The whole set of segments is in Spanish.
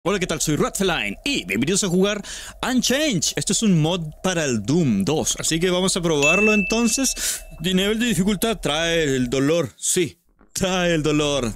Hola, ¿qué tal? Soy Radfeline y bienvenidos a jugar Unchained. Esto es un mod para el Doom 2, así que vamos a probarlo entonces. De nivel de dificultad trae el dolor, sí, trae el dolor.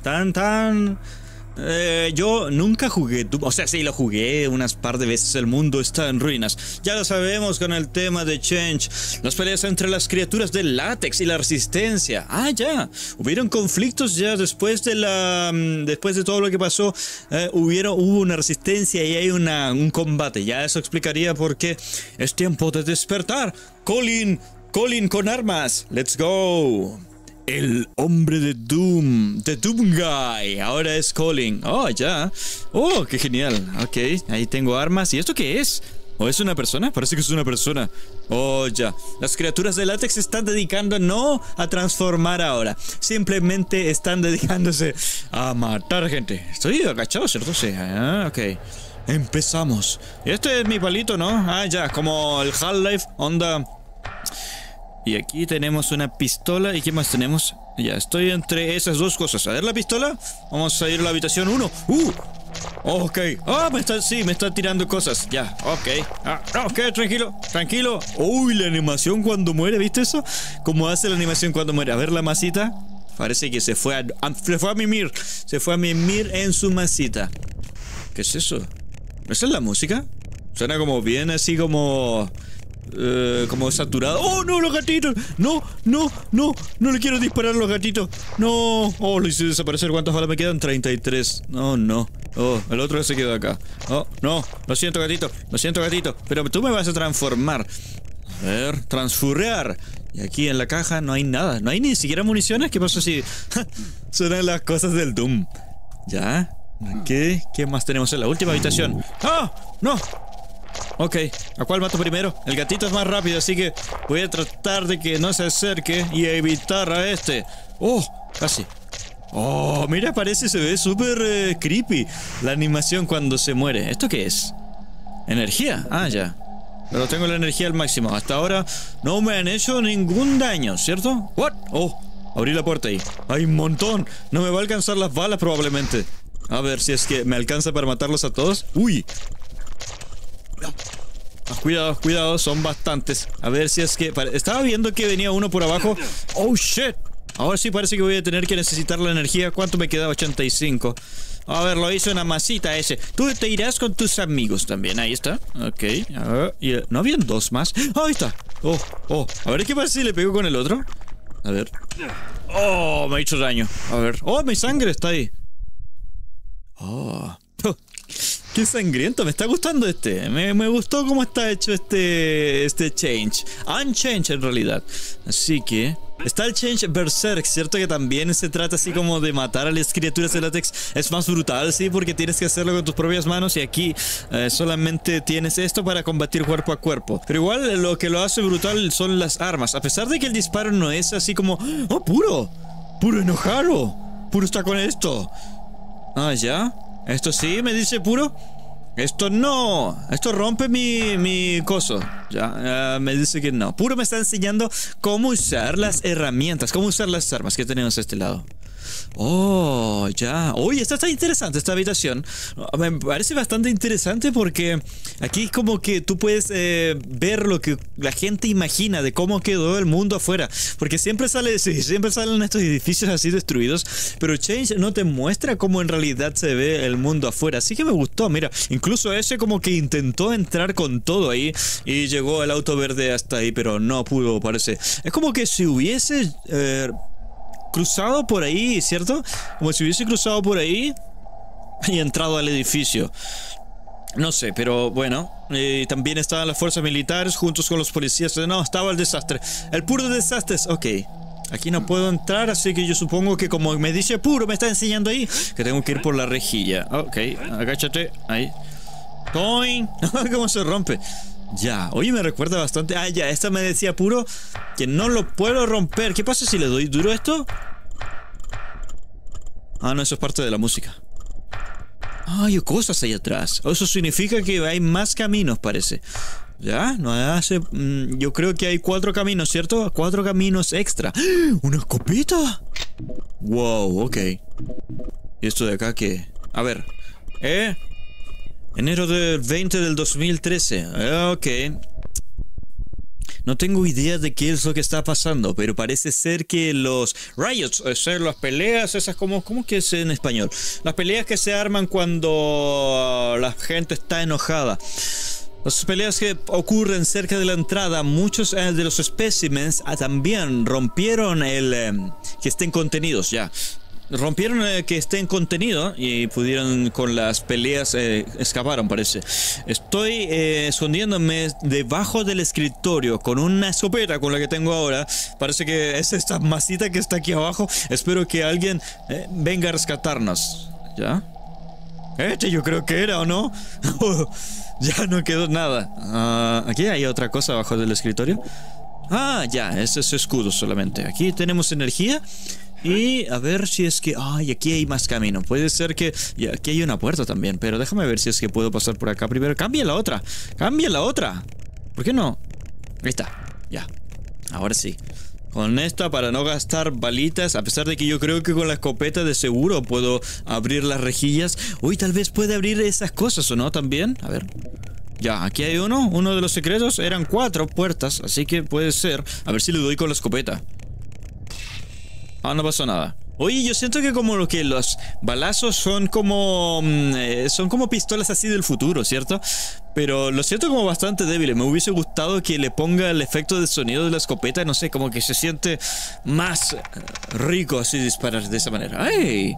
Yo nunca jugué Doom, o sea, sí lo jugué unas par de veces. El mundo está en ruinas, ya lo sabemos con el tema de Change. Las peleas entre las criaturas del látex y la resistencia. Ya, hubieron conflictos ya después de después de todo lo que pasó. Hubo una resistencia y hay un combate. Ya eso explicaría por qué es tiempo de despertar. Colin con armas, let's go. El hombre de Doom, The Doom Guy, ahora es Colin. Ya. Qué genial. Ok, ahí tengo armas. ¿Y esto qué es? ¿O es una persona? Parece que es una persona. Ya. Las criaturas de látex se están dedicando no a transformar ahora. Simplemente están dedicándose a matar gente. Estoy agachado, ¿cierto? Sí. Ok. Empezamos. Este es mi palito, ¿no? Ya, como el Half-Life, onda. Y aquí tenemos una pistola. ¿Y qué más tenemos? Ya, estoy entre esas dos cosas. A ver la pistola. Vamos a ir a la habitación 1. Ok. Me está tirando cosas. Ya, ok. Ok, tranquilo. Uy, la animación cuando muere, ¿viste eso? ¿Cómo hace la animación cuando muere? A ver la masita. Parece que se fue a mimir. Se fue a mimir en su masita. ¿Qué es eso? ¿Esa es la música? Suena como bien así como saturado. No, los gatitos. No le quiero disparar a los gatitos. No. Lo hice desaparecer. ¿Cuántas balas me quedan? 33. No. El otro se quedó acá. No. Lo siento, gatito. Pero tú me vas a transformar. A ver, transfurrear. Y aquí en la caja no hay nada. No hay ni siquiera municiones. ¿Qué pasa si suenan las cosas del Doom? Ya. ¿Qué más tenemos en la última habitación? No. Ok, ¿a cuál mato primero? El gatito es más rápido, así que voy a tratar de que no se acerque y evitar a este. Casi. Mira, se ve súper creepy la animación cuando se muere. ¿Esto qué es? ¿Energía? Ya. Pero tengo la energía al máximo. Hasta ahora no me han hecho ningún daño, ¿cierto? ¿What? Abrí la puerta ahí. Hay un montón. No me va a alcanzar las balas probablemente. A ver si es que me alcanza para matarlos a todos. Uy. Cuidado, son bastantes. A ver si es que... Estaba viendo que venía uno por abajo. Shit. Ahora sí parece que voy a tener que necesitar la energía. ¿Cuánto me queda? 85. A ver, lo hizo una masita ese. Tú te irás con tus amigos también. Ahí está. Ok. A ver. ¿No habían dos más? Ahí está. A ver, ¿qué pasa si le pego con el otro? A ver. Me ha hecho daño. A ver. Mi sangre está ahí. Qué sangriento, me está gustando este. Me gustó cómo está hecho este Change. Unchained en realidad. Así que... Está el Change Berserk, ¿cierto? Que también se trata así como de matar a las criaturas de látex. Es más brutal, sí, porque tienes que hacerlo con tus propias manos. Y aquí solamente tienes esto para combatir cuerpo a cuerpo. Pero igual lo que lo hace brutal son las armas. A pesar de que el disparo no es así como... Puro enojado. Puro está con esto. Ya. Esto sí, me dice Puro. Esto no. Esto rompe mi coso. Ya, me dice que no. Puro me está enseñando cómo usar las herramientas, cómo usar las armas que tenemos a este lado. Ya. Oye, esta está interesante, esta habitación. Me parece bastante interesante porque aquí como que tú puedes ver lo que la gente imagina de cómo quedó el mundo afuera. Porque siempre salen estos edificios así destruidos, pero Change no te muestra cómo en realidad se ve el mundo afuera. Así que me gustó, mira. Incluso ese como que intentó entrar con todo ahí y llegó el auto verde hasta ahí, pero no pudo, parece. Es como que si hubiese... cruzado por ahí, ¿cierto? Como si hubiese cruzado por ahí y entrado al edificio. No sé, pero bueno. También estaban las fuerzas militares juntos con los policías. No, estaba el desastre. El puro desastre. Ok. Aquí no puedo entrar, así que yo supongo que como me dice Puro, me está enseñando ahí, que tengo que ir por la rejilla. Ok, agáchate. Ahí. ¡Toing! ¿Cómo se rompe? Ya, oye, me recuerda bastante. Ya, esta me decía Puro que no lo puedo romper. ¿Qué pasa si le doy duro esto? No, eso es parte de la música. Hay cosas ahí atrás. Eso significa que hay más caminos, parece. Ya, no hace... yo creo que hay 4 caminos, ¿cierto? 4 caminos extra. ¿Una escopeta? Wow, ok. ¿Y esto de acá qué? A ver. Enero del 20 del 2013. Ok. No tengo idea de qué es lo que está pasando, pero parece ser que los riots, o sea, las peleas, esas como, ¿cómo que es en español? Las peleas que se arman cuando la gente está enojada. Las peleas que ocurren cerca de la entrada, muchos de los specimens también rompieron el que estén contenidos ya. Rompieron que esté en contenido y pudieron con las peleas escaparon, parece. Estoy escondiéndome debajo del escritorio con una escopeta con la que tengo ahora. Parece que es esta masita que está aquí abajo. Espero que alguien venga a rescatarnos. ¿Ya? Yo creo que era, ¿o no? Ya no quedó nada. Aquí hay otra cosa abajo del escritorio. Ya, ese es escudo solamente. Aquí tenemos energía. Y a ver si es que... Ay, aquí hay más camino. Puede ser que... Y aquí hay una puerta también. Pero déjame ver si es que puedo pasar por acá primero. ¡Cambia la otra! ¡Cambia la otra! ¿Por qué no? Ahí está. Ya. Ahora sí. Con esta para no gastar balitas. A pesar de que yo creo que con la escopeta de seguro puedo abrir las rejillas. Uy, tal vez puede abrir esas cosas, ¿o no? También. A ver. Ya, aquí hay uno. Uno de los secretos. Eran 4 puertas. Así que puede ser. A ver si le doy con la escopeta. No pasó nada. Oye, yo siento que como lo que los balazos son como pistolas así del futuro, ¿cierto? Pero lo siento como bastante débiles. Me hubiese gustado que le ponga el efecto de sonido de la escopeta. No sé, como que se siente más rico así disparar de esa manera. ¡Ay!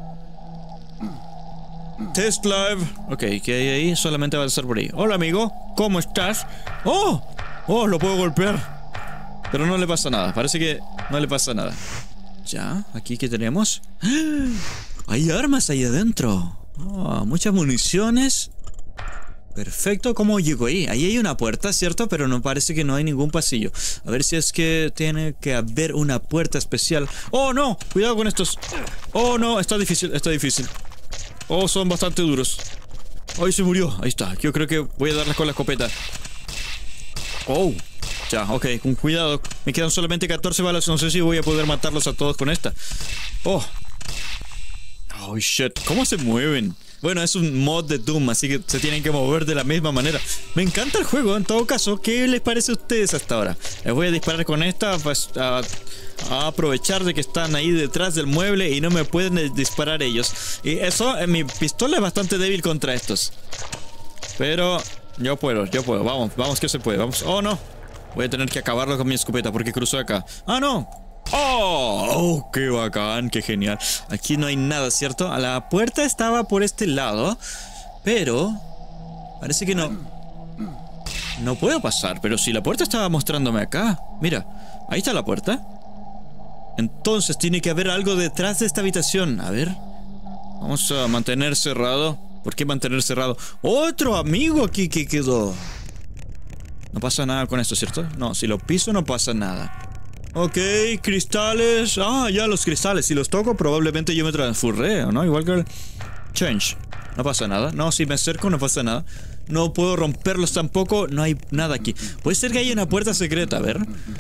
Test live. Ok, ¿qué hay ahí? Solamente va a estar por ahí. Hola, amigo. ¿Cómo estás? ¡Oh! ¡Oh! Lo puedo golpear. Pero no le pasa nada. Parece que no le pasa nada. Ya, aquí ¿qué tenemos? Hay armas ahí adentro. Muchas municiones. Perfecto, ¿cómo llego ahí? Ahí hay una puerta, ¿cierto? Pero no parece que no hay ningún pasillo. A ver si es que tiene que haber una puerta especial. ¡Oh, no! Cuidado con estos. ¡Oh, no! Está difícil, está difícil. Oh, son bastante duros. ¡Ay, se murió! Ahí está. Yo creo que voy a darles con la escopeta. ¡Oh! Ya, ok, con cuidado. Me quedan solamente 14 balas. No sé si voy a poder matarlos a todos con esta. Oh. Oh, shit. ¿Cómo se mueven? Bueno, es un mod de Doom, así que se tienen que mover de la misma manera. Me encanta el juego, en todo caso. ¿Qué les parece a ustedes hasta ahora? Les voy a disparar con esta, pues, a aprovechar de que están ahí detrás del mueble y no me pueden disparar ellos. Y eso, mi pistola es bastante débil contra estos. Pero yo puedo. Vamos que se puede. Vamos. Oh, no. Voy a tener que acabarlo con mi escopeta porque cruzó acá. ¡Ah, no! ¡Oh! ¡Qué bacán! ¡Qué genial! Aquí no hay nada, ¿cierto? La puerta estaba por este lado. Pero... parece que no... no puedo pasar. Pero si la puerta estaba mostrándome acá. Mira, ahí está la puerta. Entonces tiene que haber algo detrás de esta habitación. A ver. Vamos a mantener cerrado. ¿Por qué mantener cerrado? ¡Otro amigo aquí que quedó! No pasa nada con esto, ¿cierto? No, si lo piso no pasa nada. Ok, cristales. Ya los cristales. Si los toco probablemente yo me transfurreo, ¿no? Igual que el Change. No pasa nada. No, si me acerco no pasa nada. No puedo romperlos tampoco. No hay nada aquí. Puede ser que haya una puerta secreta, a ver.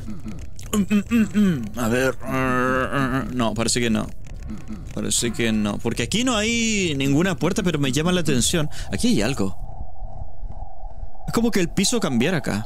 A ver. No, parece que no. Parece que no. Porque aquí no hay ninguna puerta, pero me llama la atención. Aquí hay algo. Es como que el piso cambiara acá.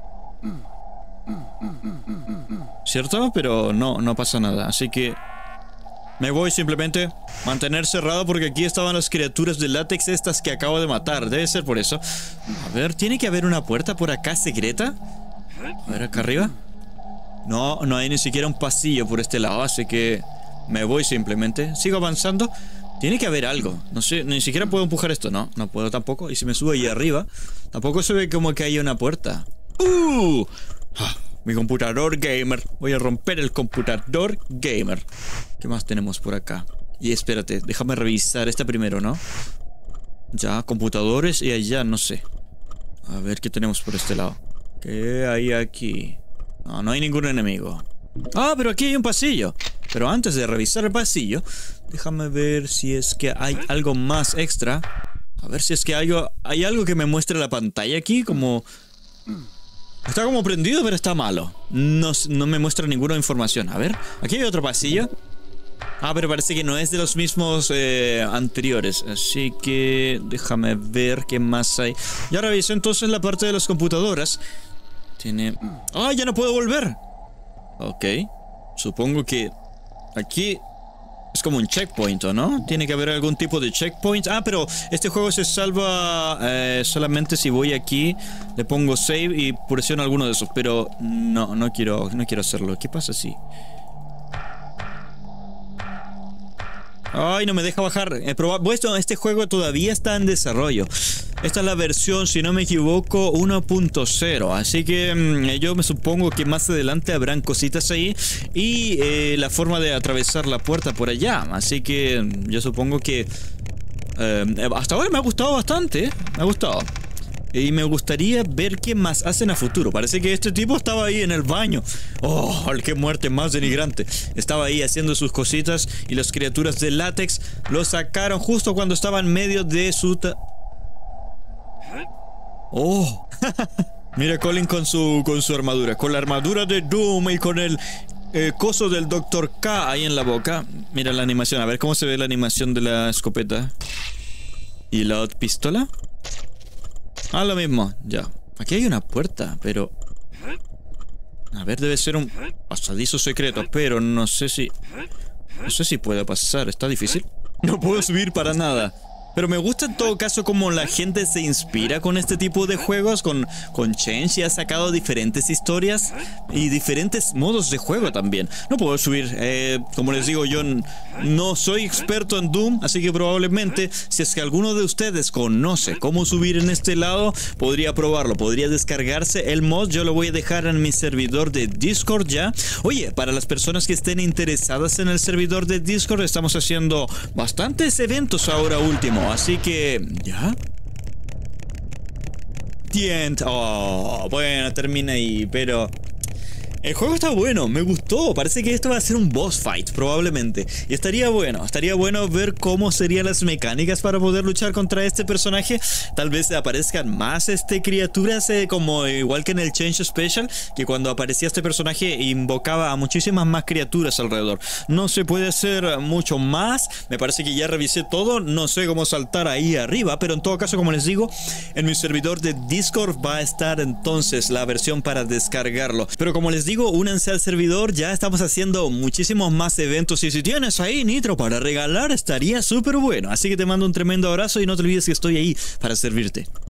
¿Cierto? Pero no pasa nada. Así que me voy simplemente. Mantener cerrado porque aquí estaban las criaturas de látex estas que acabo de matar. Debe ser por eso. A ver, ¿tiene que haber una puerta por acá secreta? A ver, acá arriba. No hay ni siquiera un pasillo por este lado. Así que me voy simplemente. Sigo avanzando. Tiene que haber algo. No sé, ni siquiera puedo empujar esto. No puedo tampoco. Y si me subo ahí arriba, tampoco se ve como que hay una puerta. Mi computador gamer. Voy a romper el computador gamer. ¿Qué más tenemos por acá? Y espérate, déjame revisar esta primero, ¿no? Ya, computadores y allá, no sé. A ver qué tenemos por este lado. ¿Qué hay aquí? No hay ningún enemigo. Pero aquí hay un pasillo. Pero antes de revisar el pasillo, déjame ver si es que hay algo más extra. A ver si es que hay algo que me muestre la pantalla aquí, como... está como prendido, pero está malo. No me muestra ninguna información. A ver, aquí hay otro pasillo. Ah, pero parece que no es de los mismos anteriores. Así que déjame ver qué más hay. Ya revisé entonces la parte de las computadoras. Tiene... ¡Ah, ya no puedo volver! Ok. Supongo que aquí es como un checkpoint, ¿no? Tiene que haber algún tipo de checkpoint. Ah, pero este juego se salva solamente si voy aquí, le pongo save y presiono alguno de esos. Pero no quiero hacerlo. ¿Qué pasa si...? Ay, no me deja bajar. Bueno, este juego todavía está en desarrollo. Esta es la versión, si no me equivoco, 1.0. Así que yo me supongo que más adelante habrán cositas ahí. Y la forma de atravesar la puerta por allá. Así que yo supongo que... hasta ahora me ha gustado bastante. Me ha gustado. Y me gustaría ver qué más hacen a futuro. Parece que este tipo estaba ahí en el baño. Oh, qué muerte más denigrante. Estaba ahí haciendo sus cositas y las criaturas de látex lo sacaron justo cuando estaba en medio de su... Oh. Mira Colin con su armadura. Con la armadura de Doom y con el coso del Dr. K ahí en la boca. Mira la animación. A ver cómo se ve la animación de la escopeta. ¿Y la pistola? Ah, lo mismo, ya. Aquí hay una puerta, pero... A ver, debe ser un pasadizo secreto, pero no sé si... No sé si puede pasar, ¿está difícil? No puedo subir para nada. Pero me gusta en todo caso como la gente se inspira con este tipo de juegos, con Change, y ha sacado diferentes historias y diferentes modos de juego también. No puedo subir, como les digo, yo no soy experto en Doom, así que probablemente si es que alguno de ustedes conoce cómo subir en este lado, podría probarlo, podría descargarse el mod. Yo lo voy a dejar en mi servidor de Discord ya. Oye, para las personas que estén interesadas en el servidor de Discord, estamos haciendo bastantes eventos ahora último. Así que... ¿Ya? The End. Oh, bueno, termina ahí, pero... El juego está bueno, me gustó. Parece que esto va a ser un boss fight, probablemente. Y estaría bueno ver cómo serían las mecánicas para poder luchar contra este personaje. Tal vez aparezcan más criaturas, como igual que en el Change Special, que cuando aparecía este personaje invocaba a muchísimas más criaturas alrededor. No se puede hacer mucho más. Me parece que ya revisé todo. No sé cómo saltar ahí arriba, pero en todo caso, como les digo, en mi servidor de Discord va a estar entonces la versión para descargarlo. Pero como les digo, únanse al servidor, ya estamos haciendo muchísimos más eventos y si tienes ahí nitro para regalar estaría súper bueno. Así que te mando un tremendo abrazo y no te olvides que estoy ahí para servirte.